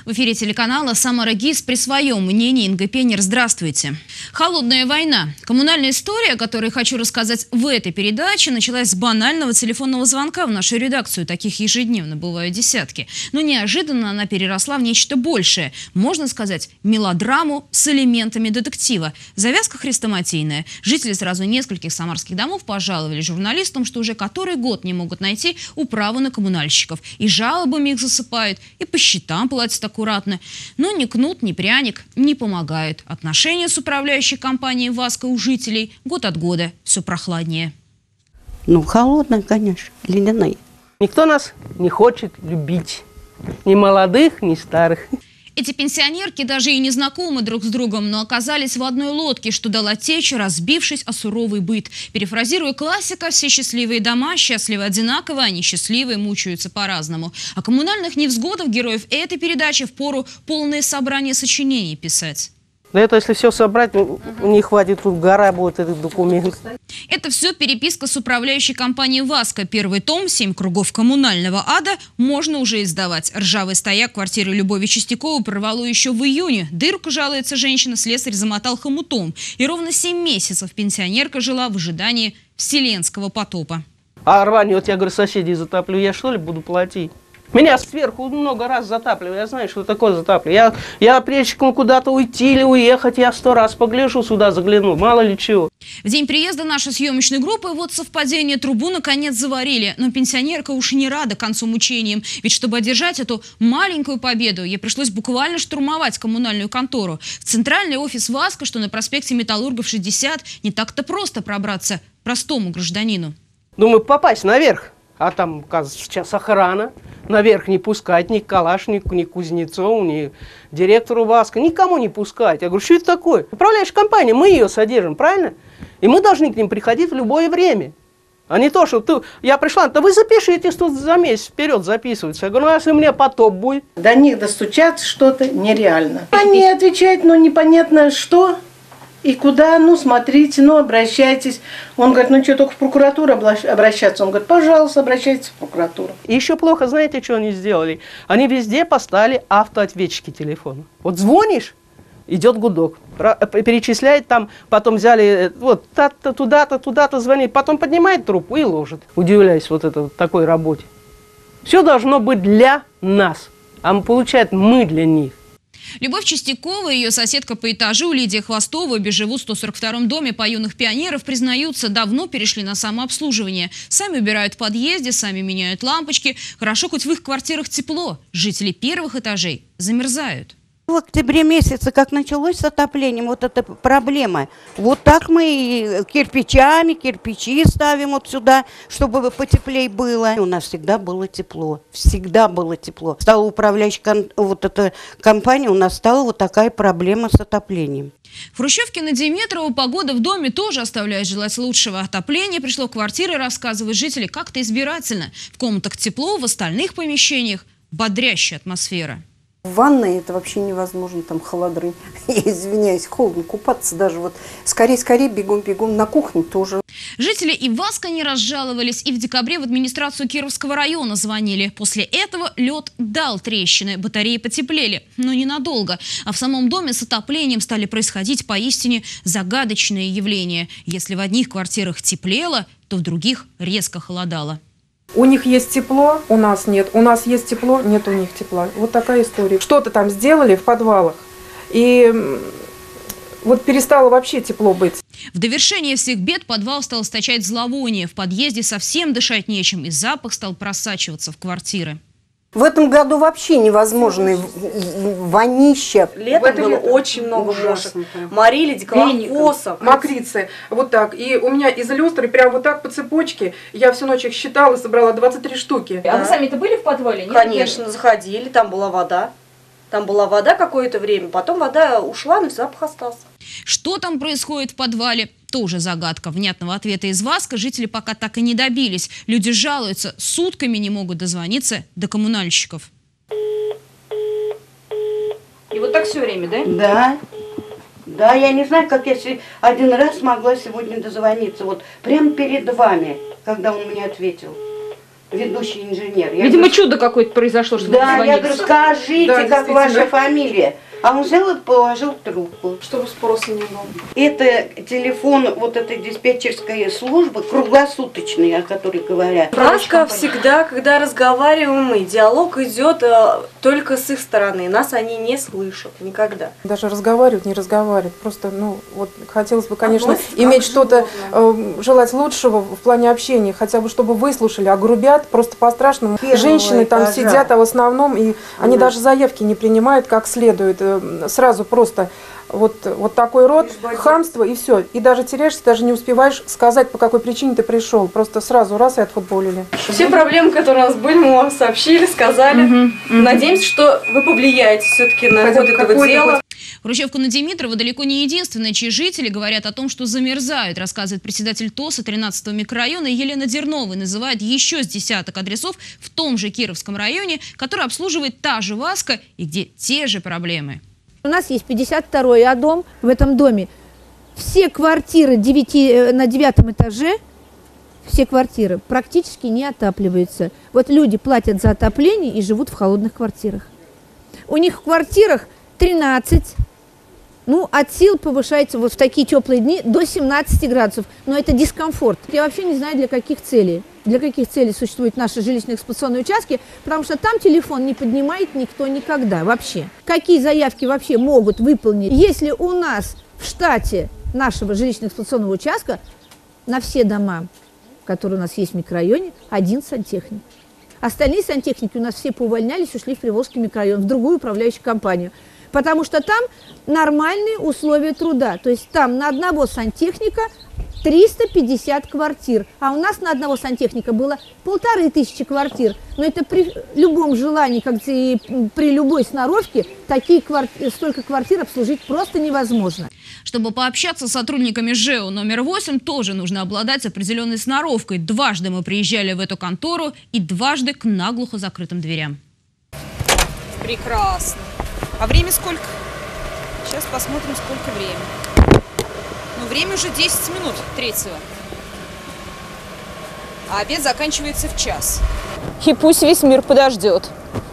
В эфире телеканала «Самара ГИС» при своем мнении. Инга Пенер, здравствуйте. Холодная война. Коммунальная история, о которой хочу рассказать в этой передаче, началась с банального телефонного звонка в нашу редакцию. Таких ежедневно бывают десятки. Но неожиданно она переросла в нечто большее. Можно сказать, мелодраму с элементами детектива. Завязка хрестоматийная. Жители сразу нескольких самарских домов пожаловали журналистам, что уже который год не могут найти управу на коммунальщиков. И жалобами их засыпают, и по счетам платят аккуратно. Но ни кнут, ни пряник не помогают. Отношения с управляющей компанией «Васка» у жителей год от года все прохладнее. Ну, холодная, конечно, ледяная. Никто нас не хочет любить. Ни молодых, ни старых. Эти пенсионерки даже и не знакомы друг с другом, но оказались в одной лодке, что дала течь, разбившись о суровый быт. Перефразируя классика, все счастливые дома счастливы одинаково, а несчастливые мучаются по-разному. О коммунальных невзгодах героев этой передачи впору полное собрание сочинений писать. Да это если все собрать, не хватит, тут гора будет этих документов. Это все переписка с управляющей компанией «Васка». Первый том «7 кругов коммунального ада» можно уже издавать. Ржавый стояк квартиры Любови Чистяковой прорвало еще в июне. Дырку, жалуется женщина, слесарь замотал хомутом. И ровно 7 месяцев пенсионерка жила в ожидании вселенского потопа. А рванет, я говорю, соседей затоплю, я что ли буду платить? Меня сверху много раз затапливали, я знаю, что такое затапливание. Я прежде чем куда-то уйти или уехать, я 100 раз погляжу сюда, загляну, мало ли чего. В день приезда нашей съемочной группы вот совпадение, трубу наконец заварили. Но пенсионерка уж не рада концу мучениям. Ведь чтобы одержать эту маленькую победу, ей пришлось буквально штурмовать коммунальную контору. В центральный офис «Васка», что на проспекте Металлургов 60, не так-то просто пробраться простому гражданину. Думаю, попасть наверх. А там, оказывается, сейчас охрана. Наверх не пускать ни Калашнику, ни Кузнецову, ни директору «Васка». Никому не пускать. Я говорю, что это такое? Управляющая компания, мы ее содержим, правильно? И мы должны к ним приходить в любое время. А не то, что я пришла, да вы запишитесь тут за месяц вперед записываться. Я говорю, ну, если у меня потоп будет. До них достучаться что-то нереально. Они отвечают, но непонятно что. И куда, ну, смотрите, ну, обращайтесь. Он говорит, ну, что, только в прокуратуру обращаться? Он говорит, пожалуйста, обращайтесь в прокуратуру. И еще плохо, знаете, что они сделали? Они везде поставили автоответчики телефона. Вот звонишь, идет гудок, перечисляет там, потом взяли, вот, туда-то, туда-то звонит, потом поднимает трубку и ложит. Удивляюсь вот это вот такой работе. Все должно быть для нас, а получает мы для них. Любовь Чистякова и ее соседка по этажу Лидия Хвостова обе живут в 142-м доме по юных пионеров, признаются, давно перешли на самообслуживание. Сами убирают в подъезде, сами меняют лампочки. Хорошо, хоть в их квартирах тепло. Жители первых этажей замерзают. В октябре месяце, как началось с отоплением, вот эта проблема. Вот так мы кирпичи ставим вот сюда, чтобы потеплее было. У нас всегда было тепло, всегда было тепло. Стала управляющая вот эта компания, у нас стала вот такая проблема с отоплением. В хрущевке на Диметрово погода в доме тоже оставляет желать лучшего. Отопление пришло в квартиры, рассказывают жители, как-то избирательно. В комнатах тепло, в остальных помещениях бодрящая атмосфера. В ванной это вообще невозможно, там холодры. Я извиняюсь, холодно купаться даже вот. Скорее, бегом, на кухне тоже. Жители и «Васка» не разжаловались, и в декабре в администрацию Кировского района звонили. После этого лед дал трещины, батареи потеплели, но ненадолго. А в самом доме с отоплением стали происходить поистине загадочные явления. Если в одних квартирах теплело, то в других резко холодало. У них есть тепло, у нас нет. У нас есть тепло, нет у них тепла. Вот такая история. Что-то там сделали в подвалах, и вот перестало вообще тепло быть. В довершение всех бед подвал стал источать зловоние. В подъезде совсем дышать нечем, и запах стал просачиваться в квартиры. В этом году вообще невозможно вонища. Летом было очень много мошек. Морили, диколовосов. Мокрицы. Вот так. И у меня из люстры прям вот так по цепочке. Я всю ночь их считала, собрала 23 штуки. А вы сами-то были в подвале? Нет? Конечно, заходили, там была вода. Там была вода какое-то время, потом вода ушла, но запах остался. Что там происходит в подвале? Тоже загадка. Внятного ответа из «Васка» жители пока так и не добились. Люди жалуются, сутками не могут дозвониться до коммунальщиков. И вот так все время, да? Да. Да, я не знаю, как я один раз смогла сегодня дозвониться. Вот прямо перед вами, когда он мне ответил. ведущий инженер. Видимо, чудо какое-то произошло, что да, вы я говорю, скажите, Да, как ваша фамилия? А он взял и положил трубку. Чтобы спроса не было. Это телефон вот этой диспетчерской службы, круглосуточный, о которой говорят. У нас, как всегда, когда разговариваем мы, диалог идет только с их стороны. Нас они не слышат никогда. Даже разговаривать, не разговаривать. Просто, ну, вот хотелось бы, конечно, иметь что-то, желать лучшего в плане общения, хотя бы, чтобы выслушали, а грубят просто по-страшному. Женщины там сидят, а в основном, и они даже заявки не принимают как следует. Сразу просто вот такой род, хамство, и все. И даже теряешься, даже не успеваешь сказать, по какой причине ты пришел. Просто сразу раз и отфутболили. Все проблемы, которые у нас были, мы вам сообщили, сказали. Надеемся, что вы повлияете все-таки на ход этого дела. Хрущевка на Димитрова далеко не единственная, чьи жители говорят о том, что замерзают, рассказывает председатель ТОСа 13-го микрорайона Елена Дернова и называет еще с десяток адресов в том же Кировском районе, который обслуживает та же ВАСКО и где те же проблемы. У нас есть 52-й дом, в этом доме все квартиры на 9-м этаже, все квартиры практически не отапливаются. Вот люди платят за отопление и живут в холодных квартирах. У них в квартирах 13, ну, от сил повышается вот в такие теплые дни до 17 градусов. Но это дискомфорт. Я вообще не знаю, для каких целей. Для каких целей существуют наши жилищно-эксплуатационные участки, потому что там телефон не поднимает никто никогда вообще. Какие заявки вообще могут выполнить, если у нас в штате нашего жилищно-эксплуатационного участка на все дома, которые у нас есть в микрорайоне, один сантехник. Остальные сантехники у нас все поувольнялись, ушли в Приволжский микрорайон, в другую управляющую компанию. Потому что там нормальные условия труда. То есть там на одного сантехника 350 квартир. А у нас на одного сантехника было 1500 квартир. Но это при любом желании, как и при любой сноровке, столько квартир обслужить просто невозможно. Чтобы пообщаться с сотрудниками ЖЭО номер 8, тоже нужно обладать определенной сноровкой. Дважды мы приезжали в эту контору и дважды к наглухо закрытым дверям. Прекрасно. А время сколько? Сейчас посмотрим, сколько времени. Ну, время уже 10 минут третьего. А обед заканчивается в 1:00. И пусть весь мир подождет.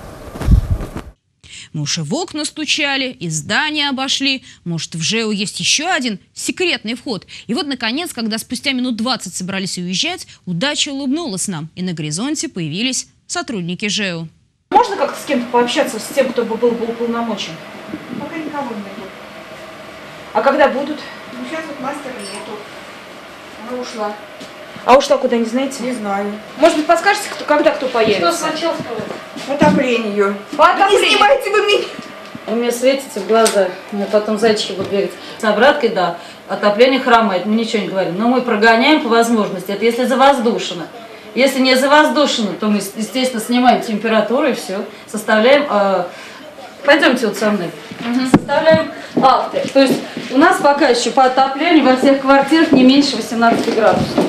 Мы уж и в окна стучали, и здание обошли. Может, в ЖЭО есть еще один секретный вход. И вот, наконец, когда спустя минут 20 собрались уезжать, удача улыбнулась нам. И на горизонте появились сотрудники ЖЭО. Можно как-то с кем-то пообщаться, с тем, кто был бы уполномочен? Пока никого не найду. А когда будут? Ну, сейчас вот мастера нету. Она ушла. А ушла куда, не знаете? Не знаю. Может быть, подскажете, когда кто появится? Что сначала сказать? Отопление. По отоплению. Не снимайте вы меня. Вы мне светите в глаза, мне потом зайчики будут бегать. С обраткой, да, отопление хромает, мы ничего не говорим. Но мы прогоняем по возможности, это если завоздушено. Если не завоздушено, то мы, естественно, снимаем температуру и все. Составляем, пойдемте вот со мной, составляем акты. То есть у нас пока еще по отоплению во всех квартирах не меньше 18 градусов.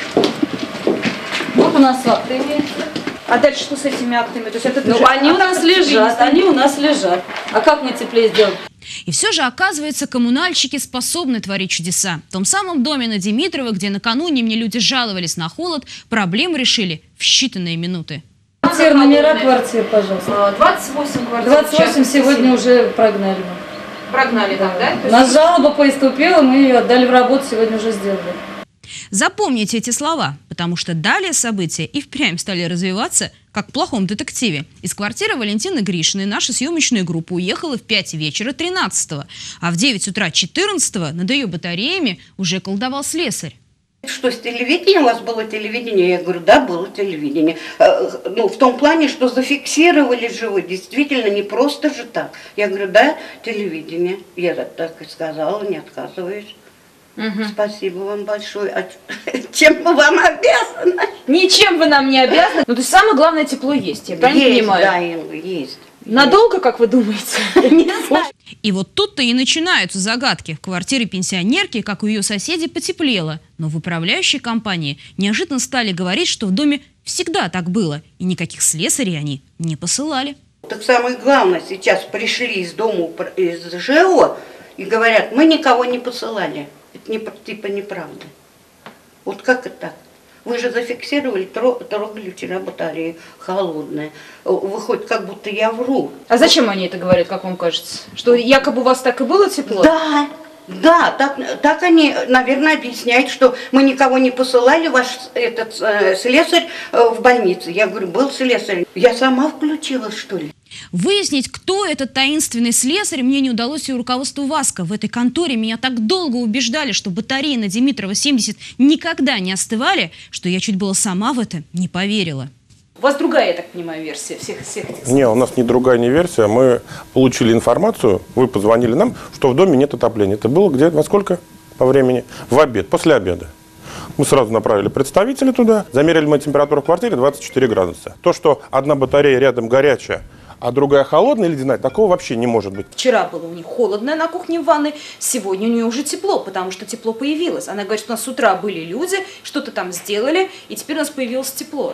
Вот у нас акты имеются. А дальше что с этими актами? То есть это они у нас лежат, они у нас лежат. А как мы теплее сделаем? И все же, оказывается, коммунальщики способны творить чудеса. В том самом доме на Димитрова, где накануне мне люди жаловались на холод, проблему решили в считанные минуты. Квартир, номера квартир, пожалуйста. 28 квартир. 28 сегодня уже прогнали. Прогнали там, да? У нас жалоба поступила, мы ее отдали в работу, сегодня уже сделали. Запомните эти слова, потому что далее события и впрямь стали развиваться, как в плохом детективе. Из квартиры Валентины Гришиной наша съемочная группа уехала в 5 вечера 13-го, а в 9 утра 14-го над ее батареями уже колдовал слесарь. Что, с телевидением у вас было телевидение? Я говорю, да, было телевидение. Ну, в том плане, что зафиксировали же вы, действительно, не просто же так. Я говорю, да, телевидение. Я так и сказала, не отказываюсь. Спасибо вам большое. А чем мы вам обязаны? Ничем вы нам не обязаны. Ну, то есть самое главное, тепло есть, я правильно понимаю? Да, Инга, есть. Надолго, как вы думаете? Не знаю. И вот тут-то и начинаются загадки. В квартире пенсионерки, как у ее соседей, потеплело. Но в управляющей компании неожиданно стали говорить, что в доме всегда так было. И никаких слесарей они не посылали. Так самое главное, сейчас пришли из дома, из ЖЭО, и говорят, мы никого не посылали. Это типа неправда. Вот как это так? Вы же зафиксировали, трогали вчера батарею холодная. Выходит, как будто я вру. А зачем они это говорят, как вам кажется? Что якобы у вас так и было тепло? Да. Да, так они, наверное, объясняют, что мы никого не посылали, ваш этот слесарь в больнице. Я говорю, был слесарь. Я сама включилась, что ли? Выяснить, кто этот таинственный слесарь, мне не удалось и руководству ВАСКО. В этой конторе меня так долго убеждали, что батареи на Димитрова 70 никогда не остывали, что я чуть было сама в это не поверила. У вас другая, я так понимаю, версия всех этих... Не, у нас не другая не версия. Мы получили информацию, вы позвонили нам, что в доме нет отопления. Это было где, во сколько по времени? В обед, после обеда. Мы сразу направили представителей туда. Замерили мы температуру в квартире 24 градуса. То, что одна батарея рядом горячая, а другая холодная, ледяная, такого вообще не может быть. Вчера было у них холодно на кухне в ванной, сегодня у нее уже тепло, потому что тепло появилось. Она говорит, что у нас с утра были люди, что-то там сделали, и теперь у нас появилось тепло.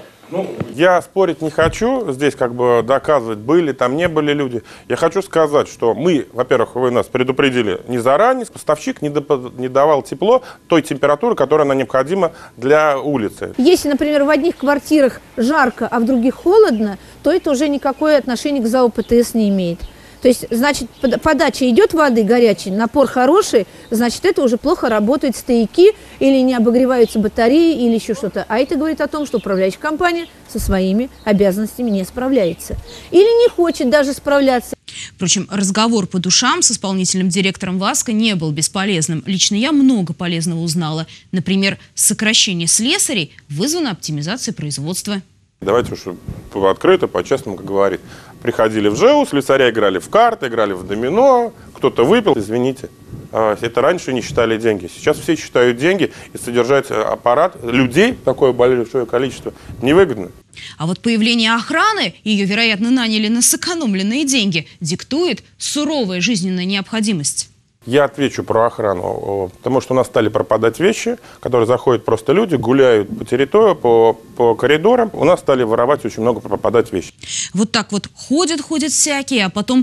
Я спорить не хочу, здесь как бы доказывать, были там, не были люди. Я хочу сказать, что мы, во-первых, вы нас предупредили не заранее, поставщик не давал тепло той температуры, которая нам необходима для улицы. Если, например, в одних квартирах жарко, а в других холодно, то это уже никакое отношение к ЗАО ПТС не имеет. То есть, значит, подача идет воды горячей, напор хороший, значит, это уже плохо работают стояки, или не обогреваются батареи, или еще что-то. А это говорит о том, что управляющая компания со своими обязанностями не справляется. Или не хочет даже справляться. Впрочем, разговор по душам с исполнительным директором ВАСКО не был бесполезным. Лично я много полезного узнала. Например, сокращение слесарей вызвано оптимизацией производства. Давайте уж открыто, по-честному, как говорит. Приходили в ЖЭУ, слесаря играли в карты, играли в домино, кто-то выпил. Извините, это раньше не считали деньги. Сейчас все считают деньги, и содержать аппарат людей, такое большое количество, невыгодно. А вот появление охраны, ее, вероятно, наняли на сэкономленные деньги, диктует суровая жизненная необходимость. Я отвечу про охрану, потому что у нас стали пропадать вещи, которые заходят просто люди, гуляют по территории, по коридорам. У нас стали воровать очень много, пропадать вещи. Вот так вот ходят всякие, а потом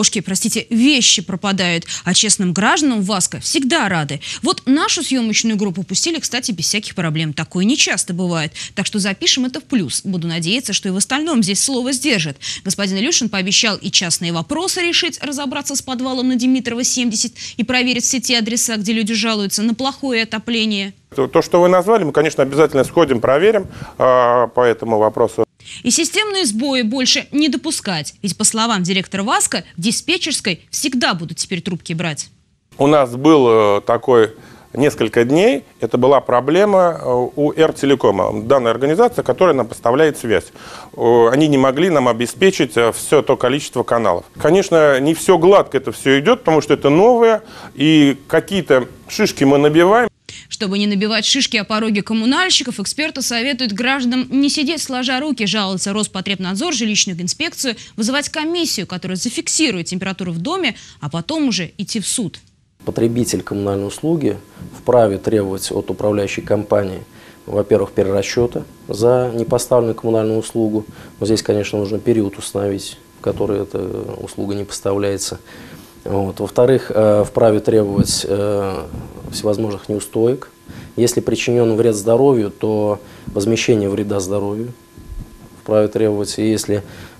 вещи пропадают. А честным гражданам ВАСКО всегда рады. Вот нашу съемочную группу пустили, кстати, без всяких проблем. Такое не часто бывает. Так что запишем это в плюс. Буду надеяться, что и в остальном здесь слово сдержит. Господин Илюшин пообещал и частные вопросы решить, разобраться с подвалом на Димитрова 70 и проверить все те адреса, где люди жалуются на плохое отопление. То, что вы назвали, мы, конечно, обязательно сходим, проверим по этому вопросу. И системные сбои больше не допускать. Ведь, по словам директора ВАСКО, в диспетчерской всегда будут теперь трубки брать. У нас был такой несколько дней. Это была проблема у Р-Телекома, данная организация, которая нам поставляет связь. Они не могли нам обеспечить все то количество каналов. Конечно, не все гладко это все идет, потому что это новое, и какие-то шишки мы набиваем. Чтобы не набивать шишки о пороге коммунальщиков, эксперты советуют гражданам не сидеть сложа руки, жаловаться в Роспотребнадзор, жилищную инспекцию, вызывать комиссию, которая зафиксирует температуру в доме, а потом уже идти в суд. Потребитель коммунальной услуги вправе требовать от управляющей компании, во-первых, перерасчета за непоставленную коммунальную услугу. Но здесь, конечно, нужно период установить, в который эта услуга не поставляется. Вот. Во-вторых, вправе требовать всевозможных неустоек. Если причинен вред здоровью, то возмещение вреда здоровью вправе требовать. И если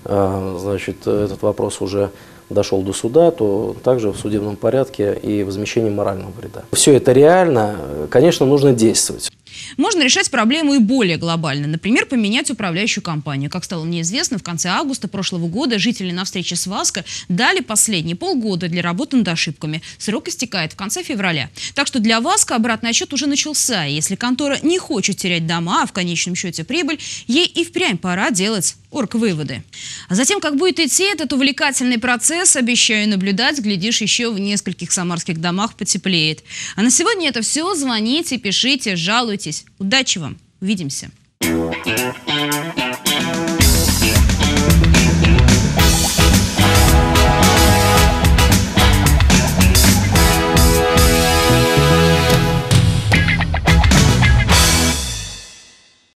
этот вопрос уже дошел до суда, то также в судебном порядке и возмещение морального вреда. Все это реально, конечно, нужно действовать. Можно решать проблему и более глобально. Например, поменять управляющую компанию. Как стало мне известно, в конце августа прошлого года жители на встрече с ВАСКО дали последние полгода для работы над ошибками. Срок истекает в конце февраля. Так что для ВАСКО обратный отсчет уже начался. И если контора не хочет терять дома, а в конечном счете прибыль, ей и впрямь пора делать оргвыводы. А затем, как будет идти этот увлекательный процесс, обещаю наблюдать, глядишь, еще в нескольких самарских домах потеплеет. А на сегодня это все. Звоните, пишите, жалуйтесь. Удачи вам. Увидимся.